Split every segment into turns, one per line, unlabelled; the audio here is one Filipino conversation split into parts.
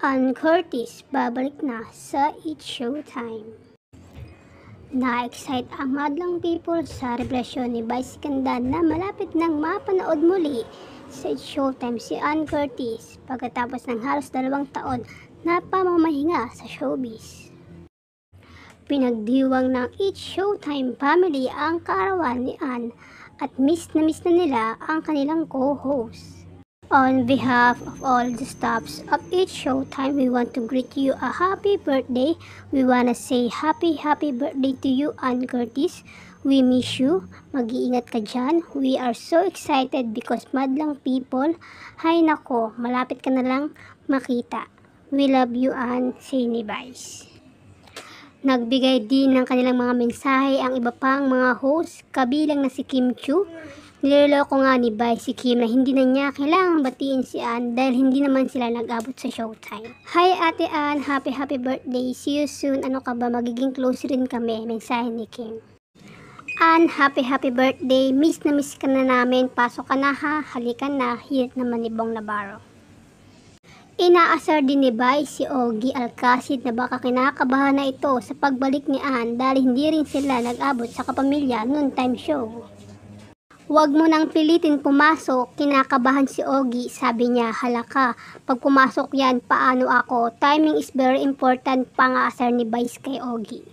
Ann Curtis babalik na sa It's Showtime. Na-excite ang madlang people sa revelasyon ni Vice Ganda na malapit nang mapanood muli sa It's Showtime si Ann Curtis pagkatapos ng halos 2 taon na pamamahinga sa showbiz. Pinagdiwang ng It's Showtime family ang kaarawan ni Ann at miss na nila ang kanilang co-host. On behalf of all the staffs of It's Showtime, we want to greet you a happy birthday. We wanna say happy birthday to you, Ann Curtis. We miss you. Mag-iingat ka dyan. We are so excited because madlang people. Hay nako, malapit ka na lang makita. We love you, Ann, say ni Vice. Nagbigay din ng kanilang mga mensahe ang iba pang mga host, kabilang na si Kim Chu. Niloloko nga ni Vice si Kim na hindi na niya kailangang batiin si Ann dahil hindi naman sila nag-abot sa Showtime. Hi Ate Ann, happy birthday, see you soon, ano ka ba, magiging close rin kami, mensahe ni Kim. Ann, happy birthday, miss ka na namin, pasok ka na ha, halika na, hirit naman ni Bong Navarro. Inaasar din ni Vice si Ogie Alcacid na baka kinakabahan na ito sa pagbalik ni Ann dahil hindi rin sila nag-abot sa kapamilya noon time show. Huwag mo nang pilitin pumasok, kinakabahan si Ogie, sabi niya, halaka, pag pumasok yan, paano ako? Timing is very important, pang-aasar ni Vice kay Ogie.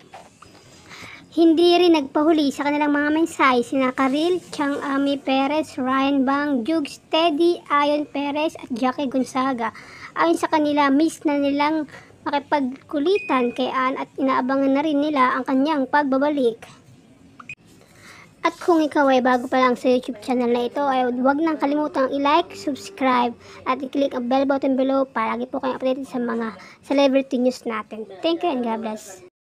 Hindi rin nagpahuli sa kanilang mga mensahe sina Karil, Chang Ami Perez, Ryan Bang, Jugs, Teddy, Ayon Perez at Jackie Gonzaga. Ayon sa kanila, miss na nilang makipagkulitan kay Ann at inaabangan na rin nila ang kanyang pagbabalik. At kung ikaw ay bago pa lang sa YouTube channel na ito, ay huwag nang kalimutang i-like, subscribe, at i-click ang bell button below para lagi po kayong updated sa mga celebrity news natin. Thank you and God bless.